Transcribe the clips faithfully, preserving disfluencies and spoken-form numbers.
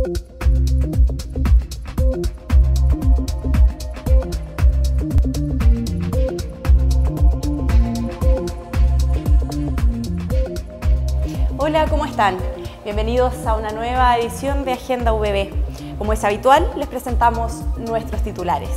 Hola, ¿cómo están? Bienvenidos a una nueva edición de Agenda U B B. Como es habitual, les presentamos nuestros titulares.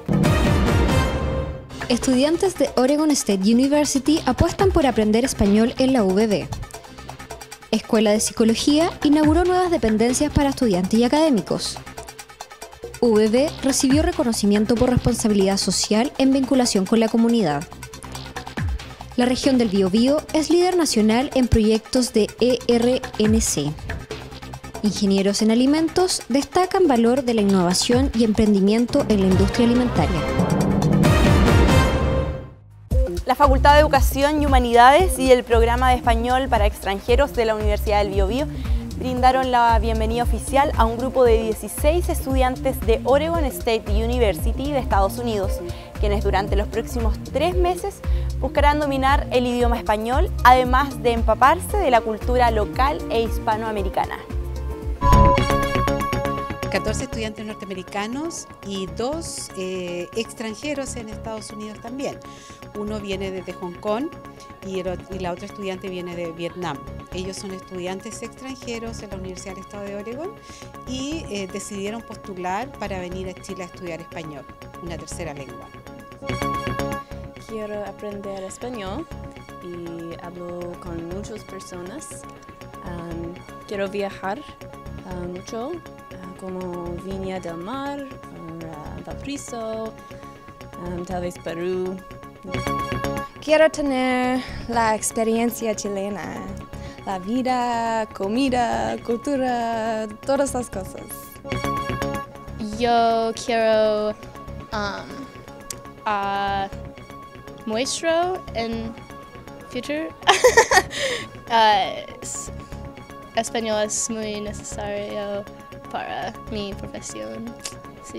Estudiantes de Oregon State University apuestan por aprender español en la U B B. Escuela de Psicología inauguró nuevas dependencias para estudiantes y académicos. U B B recibió reconocimiento por responsabilidad social en vinculación con la comunidad. La región del Biobío es líder nacional en proyectos de E R N C. Ingenieros en alimentos destacan valor de la innovación y emprendimiento en la industria alimentaria. La Facultad de Educación y Humanidades y el Programa de Español para Extranjeros de la Universidad del Biobío brindaron la bienvenida oficial a un grupo de dieciséis estudiantes de Oregon State University de Estados Unidos, quienes durante los próximos tres meses buscarán dominar el idioma español, además de empaparse de la cultura local e hispanoamericana. catorce estudiantes norteamericanos y dos eh, extranjeros en Estados Unidos también. Uno viene desde Hong Kong y, el, y la otra estudiante viene de Vietnam. Ellos son estudiantes extranjeros en la Universidad del Estado de Oregon y eh, decidieron postular para venir a Chile a estudiar español, una tercera lengua. Quiero aprender español y hablo con muchas personas. Um, quiero viajar uh, mucho, uh, como Viña del Mar, uh, Valparaíso, um, tal vez Perú. Quiero tener la experiencia chilena, la vida, comida, cultura, todas las cosas. Yo quiero um, uh, muestro en futuro. uh, es, español es muy necesario para mi profesión. Sí.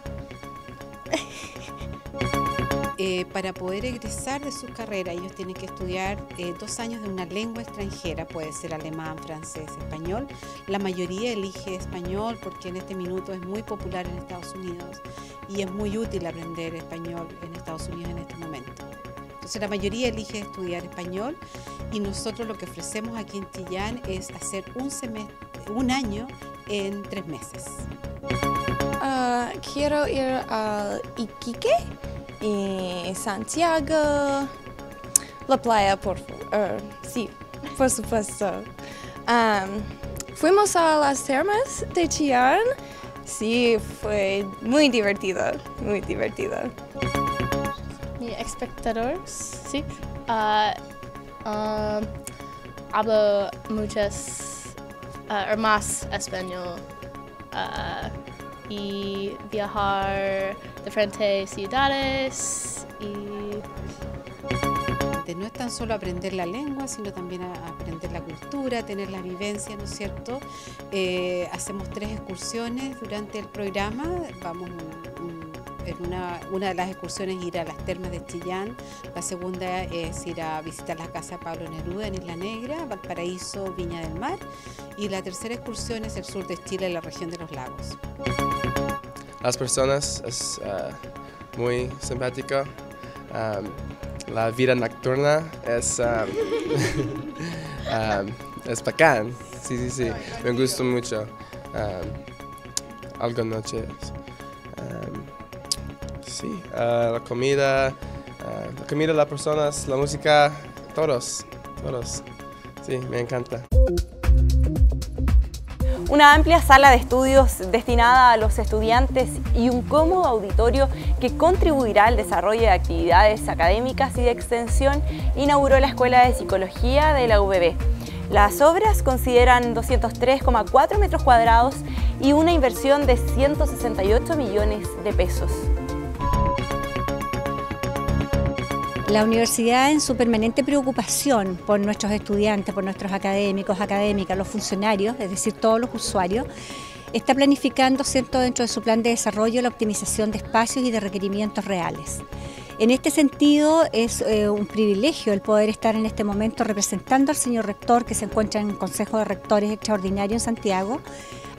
Eh, para poder egresar de su carrera, ellos tienen que estudiar eh, dos años de una lengua extranjera, puede ser alemán, francés, español. La mayoría elige español porque en este minuto es muy popular en Estados Unidos y es muy útil aprender español en Estados Unidos en este momento. Entonces la mayoría elige estudiar español y nosotros lo que ofrecemos aquí en Chillán es hacer un semestre, un año en tres meses. Uh, quiero ir a Iquique y Santiago, la playa, por favor. Uh, sí, por supuesto. Um, fuimos a las termas de Chillán. Sí, fue muy divertido, muy divertido. Mi espectadores, sí. Uh, um, hablo muchas uh, o más español uh, y viajar de diferentes ciudades y no es tan solo aprender la lengua, sino también a aprender la cultura, tener la vivencia, ¿no es cierto? Eh, hacemos tres excursiones durante el programa. Vamos un, un, en una, una de las excursiones ir a las termas de Chillán, la segunda es ir a visitar la casa de Pablo Neruda en Isla Negra, Valparaíso, Viña del Mar, y la tercera excursión es el sur de Chile, la región de los lagos. Las personas es uh, muy simpática. Um, La vida nocturna es, um, um, es bacán, sí, sí, sí, me gusta mucho. Um, algo noches. Um, sí, uh, la comida, uh, la comida, las personas, la música, todos, todos. Sí, me encanta. Una amplia sala de estudios destinada a los estudiantes y un cómodo auditorio que contribuirá al desarrollo de actividades académicas y de extensión inauguró la Escuela de Psicología de la U B B. Las obras consideran doscientos tres coma cuatro metros cuadrados y una inversión de ciento sesenta y ocho millones de pesos. La universidad, en su permanente preocupación por nuestros estudiantes, por nuestros académicos, académicas, los funcionarios, es decir, todos los usuarios, está planificando, ¿cierto?, dentro de su plan de desarrollo la optimización de espacios y de requerimientos reales. En este sentido, es eh, un privilegio el poder estar en este momento representando al señor rector, que se encuentra en el Consejo de Rectores Extraordinario en Santiago,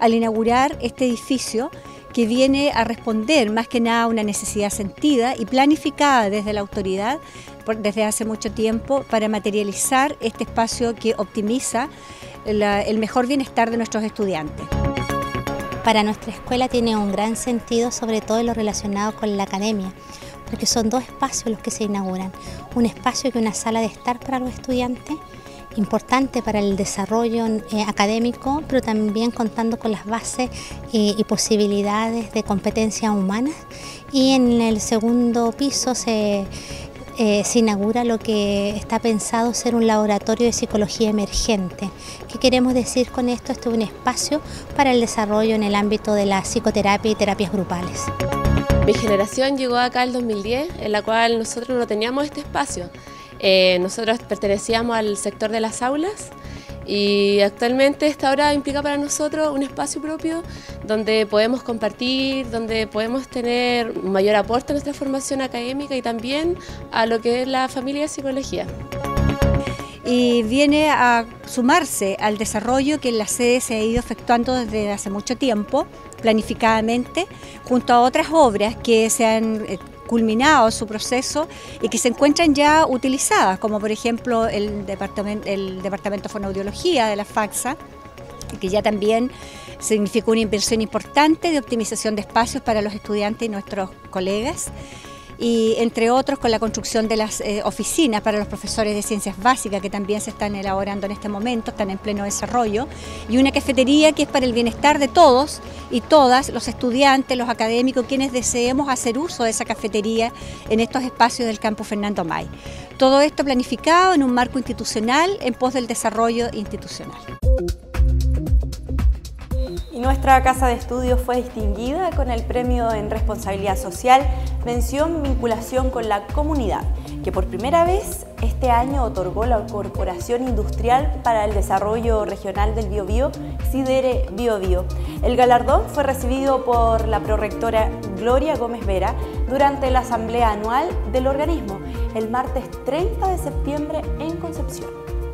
al inaugurar este edificio que viene a responder más que nada a una necesidad sentida y planificada desde la autoridad por, desde hace mucho tiempo para materializar este espacio que optimiza la, el mejor bienestar de nuestros estudiantes. Para nuestra escuela tiene un gran sentido, sobre todo en lo relacionado con la academia, porque son dos espacios los que se inauguran. Un espacio que es una sala de estar para los estudiantes, importante para el desarrollo eh, académico, pero también contando con las bases eh, y posibilidades de competencias humanas. Y en el segundo piso se, eh, se inaugura lo que está pensado ser un laboratorio de psicología emergente. ¿Qué queremos decir con esto? Esto es un espacio para el desarrollo en el ámbito de la psicoterapia y terapias grupales. Mi generación llegó acá el dos mil diez, en la cual nosotros no teníamos este espacio. Eh, nosotros pertenecíamos al sector de las aulas y actualmente esta hora implica para nosotros un espacio propio donde podemos compartir, donde podemos tener un mayor aporte a nuestra formación académica y también a lo que es la familia de psicología. Y viene a sumarse al desarrollo que en la sede se ha ido efectuando desde hace mucho tiempo, planificadamente, junto a otras obras que se han culminado su proceso y que se encuentran ya utilizadas, como por ejemplo el departamento, el departamento de fonoaudiología de la FACSA, que ya también significó una inversión importante de optimización de espacios para los estudiantes y nuestros colegas, y entre otros con la construcción de las eh, oficinas para los profesores de ciencias básicas que también se están elaborando en este momento, están en pleno desarrollo, y una cafetería que es para el bienestar de todos y todas, los estudiantes, los académicos, quienes deseemos hacer uso de esa cafetería en estos espacios del campus Fernando May. Todo esto planificado en un marco institucional en pos del desarrollo institucional. Y nuestra casa de estudios fue distinguida con el premio en responsabilidad social, mención vinculación con la comunidad, que por primera vez este año otorgó la Corporación Industrial para el Desarrollo Regional del Biobío, Sidere Biobío. El galardón fue recibido por la prorectora Gloria Gómez Vera durante la asamblea anual del organismo, el martes treinta de septiembre en Concepción.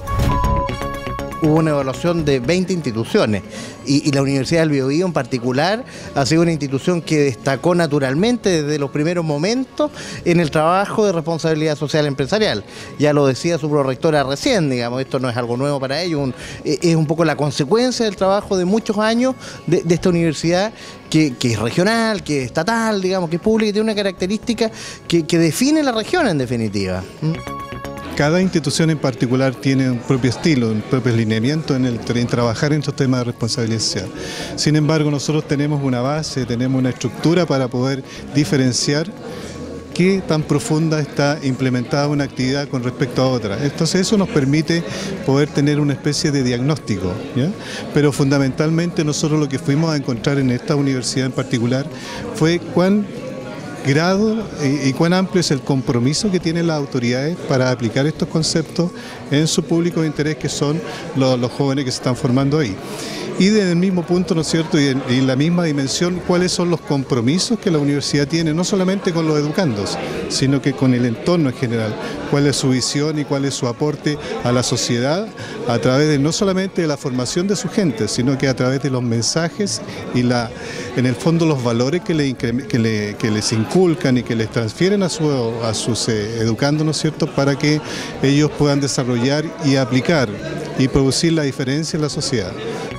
Hubo una evaluación de veinte instituciones y, y la Universidad del Biobío en particular ha sido una institución que destacó naturalmente desde los primeros momentos en el trabajo de responsabilidad social empresarial. Ya lo decía su prorectora recién, digamos, esto no es algo nuevo para ellos, un, es un poco la consecuencia del trabajo de muchos años de, de esta universidad que, que es regional, que es estatal, digamos, que es pública y tiene una característica que, que define la región en definitiva. ¿Mm? Cada institución en particular tiene un propio estilo, un propio lineamiento en, el, en trabajar en estos temas de responsabilidad social. Sin embargo, nosotros tenemos una base, tenemos una estructura para poder diferenciar qué tan profunda está implementada una actividad con respecto a otra. Entonces eso nos permite poder tener una especie de diagnóstico, ¿ya? Pero fundamentalmente nosotros lo que fuimos a encontrar en esta universidad en particular fue cuán grado y, y cuán amplio es el compromiso que tienen las autoridades para aplicar estos conceptos en su público de interés, que son los, los jóvenes que se están formando ahí. Y desde el mismo punto, ¿no es cierto?, y en, y en la misma dimensión, cuáles son los compromisos que la universidad tiene, no solamente con los educandos, sino que con el entorno en general, cuál es su visión y cuál es su aporte a la sociedad a través de no solamente de la formación de su gente, sino que a través de los mensajes y la, en el fondo los valores que, le, que, le, que les inculcan y que les transfieren a, su, a sus eh, educandos, ¿no es cierto?, para que ellos puedan desarrollar y aplicar y producir la diferencia en la sociedad.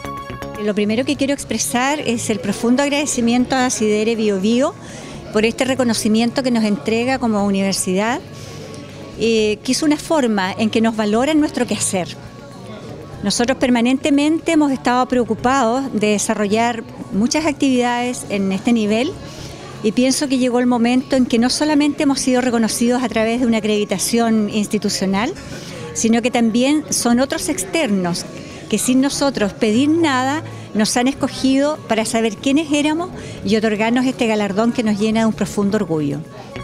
Lo primero que quiero expresar es el profundo agradecimiento a Sidere Biobío por este reconocimiento que nos entrega como universidad, eh, que es una forma en que nos valoran nuestro quehacer. Nosotros permanentemente hemos estado preocupados de desarrollar muchas actividades en este nivel y pienso que llegó el momento en que no solamente hemos sido reconocidos a través de una acreditación institucional, sino que también son otros externos que sin nosotros pedir nada nos han escogido para saber quiénes éramos y otorgarnos este galardón que nos llena de un profundo orgullo.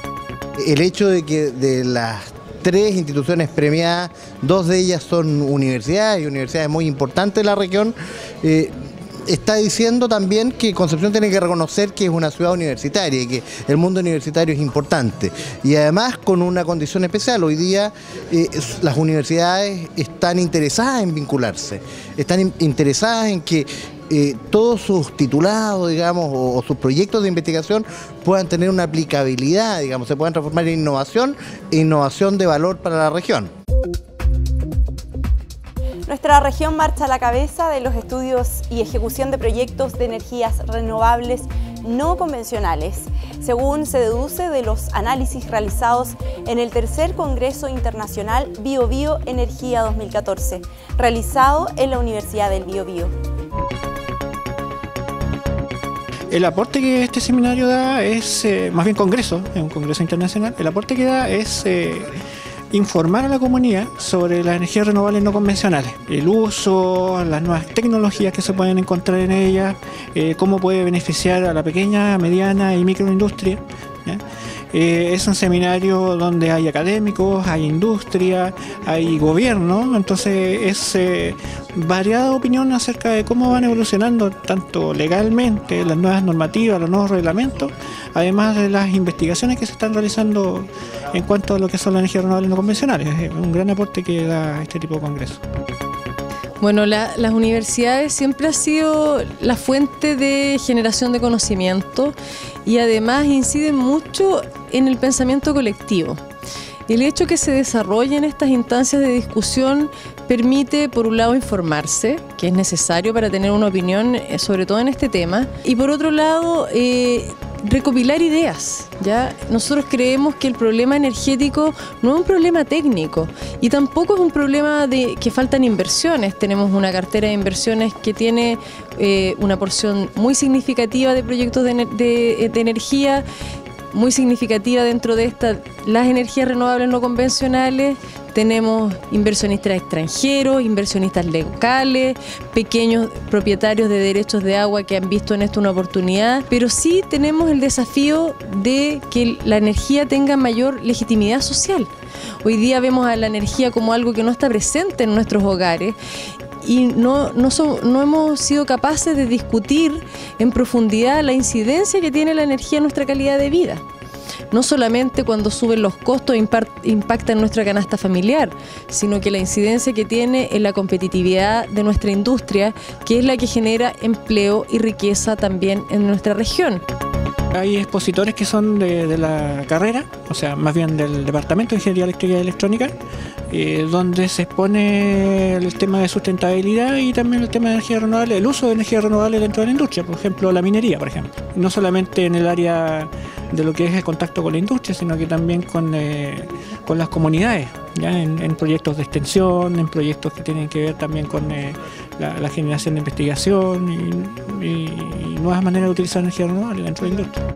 El hecho de que de las tres instituciones premiadas, dos de ellas son universidades y universidades muy importantes de la región, eh, está diciendo también que Concepción tiene que reconocer que es una ciudad universitaria y que el mundo universitario es importante. Y además con una condición especial, hoy día eh, las universidades están interesadas en vincularse, están in- interesadas en que eh, todos sus titulados, digamos, o, o sus proyectos de investigación puedan tener una aplicabilidad, digamos, se puedan transformar en innovación e innovación de valor para la región. Nuestra región marcha a la cabeza de los estudios y ejecución de proyectos de energías renovables no convencionales, según se deduce de los análisis realizados en el tercer Congreso Internacional BioBio Energía dos mil catorce, realizado en la Universidad del Biobío. El aporte que este seminario da es, eh, más bien congreso, es un congreso internacional, el aporte que da es eh, informar a la comunidad sobre las energías renovables no convencionales, el uso, las nuevas tecnologías que se pueden encontrar en ellas, eh, cómo puede beneficiar a la pequeña, mediana y microindustria, ¿ya? Eh, es un seminario donde hay académicos, hay industria, hay gobierno, entonces es eh, variada opinión acerca de cómo van evolucionando tanto legalmente las nuevas normativas, los nuevos reglamentos, además de las investigaciones que se están realizando en cuanto a lo que son las energías renovables no convencionales. Es un gran aporte que da este tipo de congresos. Bueno, la, las universidades siempre han sido la fuente de generación de conocimiento y además inciden mucho en el pensamiento colectivo. El hecho que se desarrollen estas instancias de discusión permite, por un lado, informarse, que es necesario para tener una opinión, sobre todo en este tema, y por otro lado, eh, recopilar ideas, ¿ya? Nosotros creemos que el problema energético no es un problema técnico y tampoco es un problema de que faltan inversiones. Tenemos una cartera de inversiones que tiene eh, una porción muy significativa de proyectos de, de, de energía, muy significativa dentro de estas, las energías renovables no convencionales. Tenemos inversionistas extranjeros, inversionistas locales, pequeños propietarios de derechos de agua que han visto en esto una oportunidad, pero sí tenemos el desafío de que la energía tenga mayor legitimidad social. Hoy día vemos a la energía como algo que no está presente en nuestros hogares y no, no, so, no hemos sido capaces de discutir en profundidad la incidencia que tiene la energía en nuestra calidad de vida. No solamente cuando suben los costos impacta en nuestra canasta familiar, sino que la incidencia que tiene en la competitividad de nuestra industria, que es la que genera empleo y riqueza también en nuestra región. Hay expositores que son de, de la carrera, o sea, más bien del Departamento de Ingeniería Eléctrica y Electrónica, eh, donde se expone el tema de sustentabilidad y también el tema de energía renovable, el uso de energía renovable dentro de la industria, por ejemplo, la minería, por ejemplo. No solamente en el área de lo que es el contacto con la industria, sino que también con, eh, con las comunidades, ¿ya? En, en proyectos de extensión, en proyectos que tienen que ver también con eh, la, la generación de investigación y, y, y nuevas maneras de utilizar energía renovable dentro de la industria.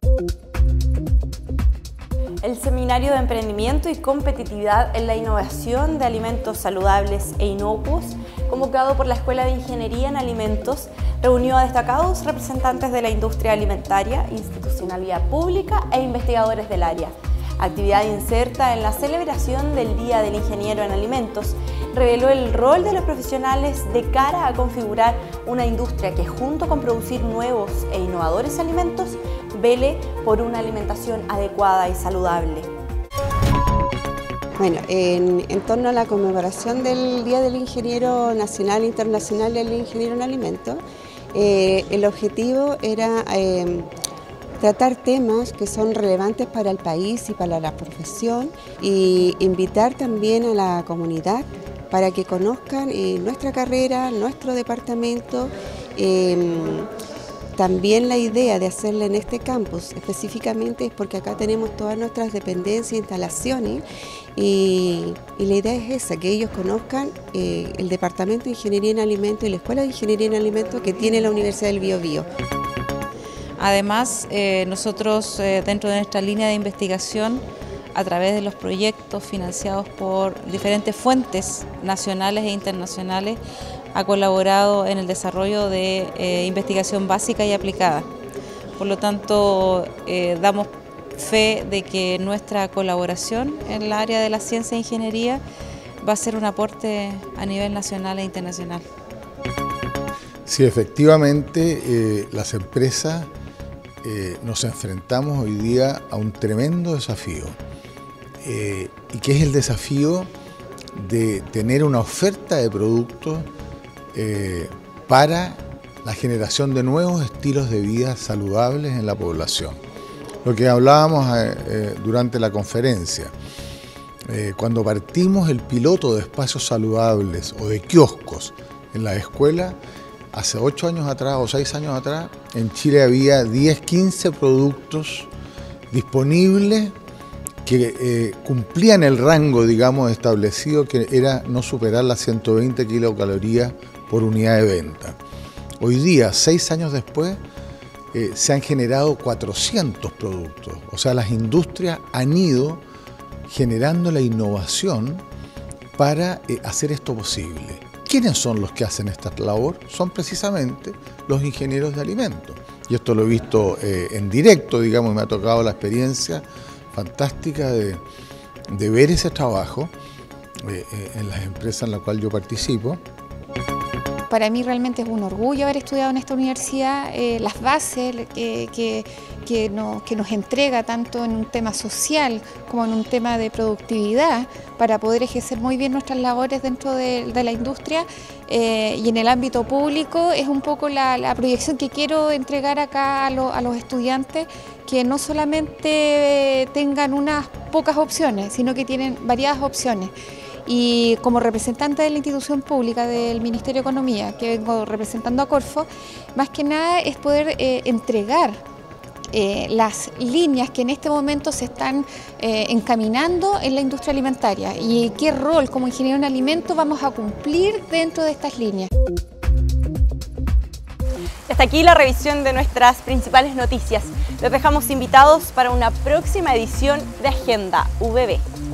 El Seminario de Emprendimiento y Competitividad en la Innovación de Alimentos Saludables e Inocuos, convocado por la Escuela de Ingeniería en Alimentos, reunió a destacados representantes de la industria alimentaria, institucionalidad pública e investigadores del área. Actividad inserta en la celebración del Día del Ingeniero en Alimentos, reveló el rol de los profesionales de cara a configurar una industria que, junto con producir nuevos e innovadores alimentos, vele por una alimentación adecuada y saludable. Bueno, en, en torno a la conmemoración del Día del Ingeniero Nacional e Internacional del Ingeniero en Alimentos, eh, el objetivo era eh, tratar temas que son relevantes para el país y para la profesión y invitar también a la comunidad para que conozcan eh, nuestra carrera, nuestro departamento, eh, también la idea de hacerla en este campus específicamente es porque acá tenemos todas nuestras dependencias e instalaciones y, y la idea es esa, que ellos conozcan eh, el Departamento de Ingeniería en Alimentos y la Escuela de Ingeniería en Alimentos que tiene la Universidad del Biobío. Además, eh, nosotros eh, dentro de nuestra línea de investigación, a través de los proyectos financiados por diferentes fuentes nacionales e internacionales, ha colaborado en el desarrollo de eh, investigación básica y aplicada. Por lo tanto, eh, damos fe de que nuestra colaboración en el área de la ciencia e ingeniería va a ser un aporte a nivel nacional e internacional. Sí, efectivamente, eh, las empresas eh, nos enfrentamos hoy día a un tremendo desafío. Eh, y que es el desafío de tener una oferta de productos eh, para la generación de nuevos estilos de vida saludables en la población. Lo que hablábamos eh, eh, durante la conferencia, eh, cuando partimos el piloto de espacios saludables o de kioscos en la escuela, hace ocho años atrás o seis años atrás, en Chile había diez, quince productos disponibles que eh, cumplían el rango, digamos, establecido, que era no superar las ciento veinte kilocalorías por unidad de venta. Hoy día, seis años después, eh, se han generado cuatrocientos productos. O sea, las industrias han ido generando la innovación para eh, hacer esto posible. ¿Quiénes son los que hacen esta labor? Son precisamente los ingenieros de alimentos. Y esto lo he visto eh, en directo, digamos, y me ha tocado la experiencia fantástica de, de ver ese trabajo eh, eh, en las empresas en las cuales yo participo. Para mí realmente es un orgullo haber estudiado en esta universidad, eh, las bases que, que, que, nos, que nos entrega tanto en un tema social como en un tema de productividad para poder ejercer muy bien nuestras labores dentro de, de la industria eh, y en el ámbito público es un poco la, la proyección que quiero entregar acá a, lo, a los estudiantes, que no solamente tengan unas pocas opciones, sino que tienen variadas opciones. Y como representante de la institución pública del Ministerio de Economía, que vengo representando a Corfo, más que nada es poder eh, entregar eh, las líneas que en este momento se están eh, encaminando en la industria alimentaria y qué rol como ingeniero en alimentos vamos a cumplir dentro de estas líneas. Hasta aquí la revisión de nuestras principales noticias. Los dejamos invitados para una próxima edición de Agenda U V B.